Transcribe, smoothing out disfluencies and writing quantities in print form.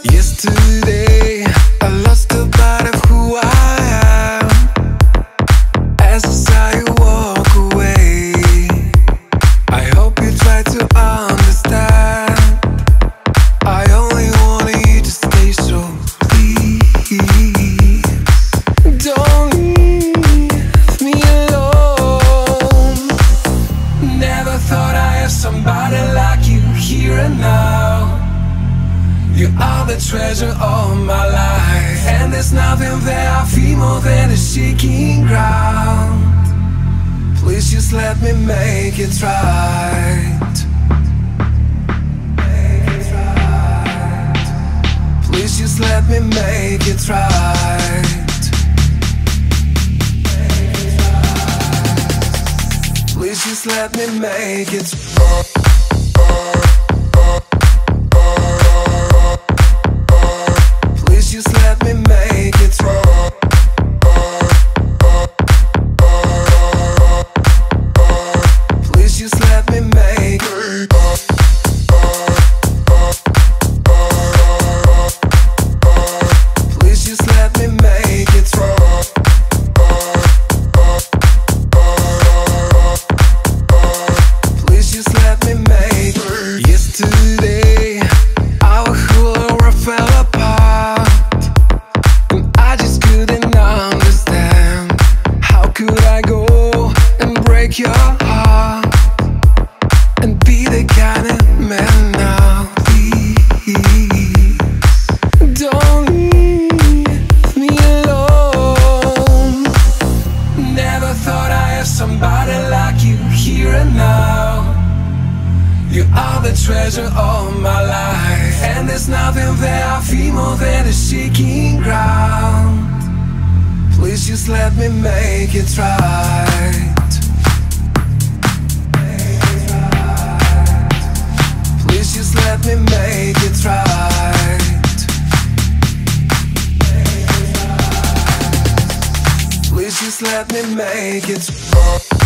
Yesterday, I lost the part of who I am as I saw you walk away. I hope you try to understand. I only wanted you to stay, so please don't leave me alone. Never thought I had somebody like you here and now. You are the treasure of my life, and there's nothing there I feel more than a shaking ground. Please just let me make it right. Please just let me make it right. Please just let me make it right. Just let me make it right. Please just let me make it right. Please just let me make it right. Please just let me make it. Yesterday, our whole world fell apart. Could I go and break your heart and be the kind of man now? Please don't leave me alone. Never thought I had somebody like you here and now. You are the treasure of my life, and there's nothing there I feel more than a shaking ground. Please just let me make it right. Please just let me make it right. Please just let me make it right.